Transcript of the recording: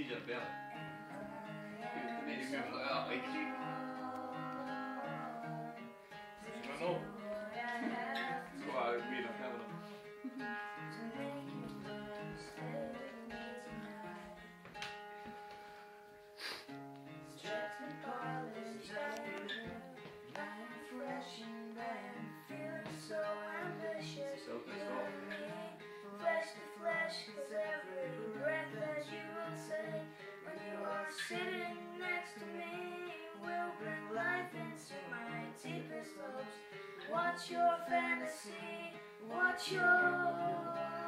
Siege alla bene. Quindi mi fa no. Qua qui la cavolo. Flesh to flesh, 'cause every breath that you will take when you are sitting next to me will bring life into my deepest hopes. What's your fantasy? What's your